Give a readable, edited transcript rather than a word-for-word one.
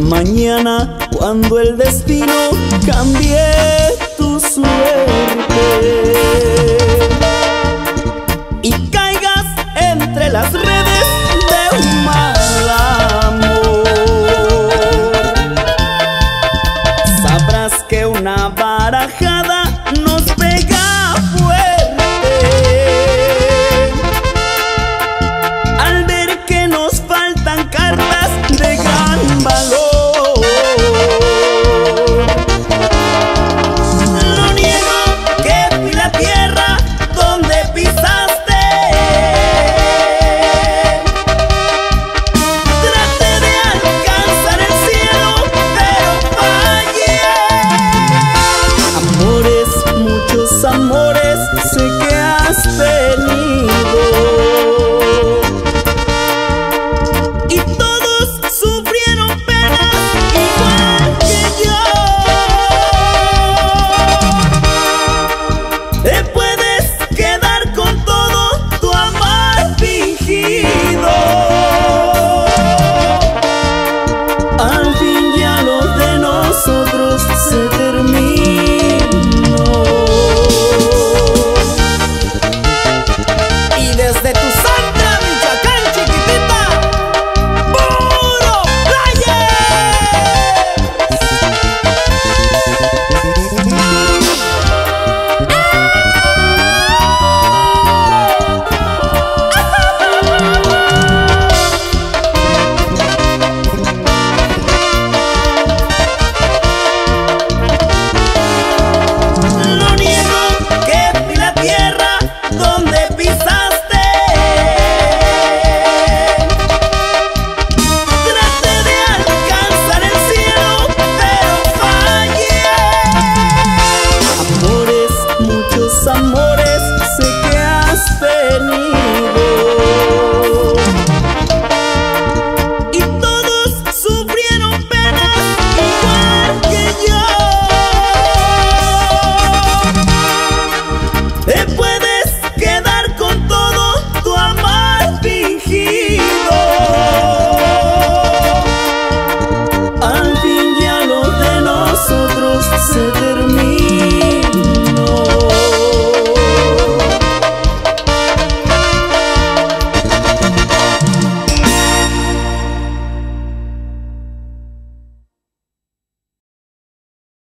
Mañana, cuando el destino cambie tu suerte y caigas entre las redes de un mal amor, sabrás que una barajada nos pega fuerte al ver que nos faltan cartas de gran valor. No niego que fui la tierra donde pisaste. Traté de alcanzar el cielo, pero fallé. Amores, muchos amores, sé que has tenido, y todos sufrieron penas igual que yo. Te puedes quedar con todo tu amor fingido. Al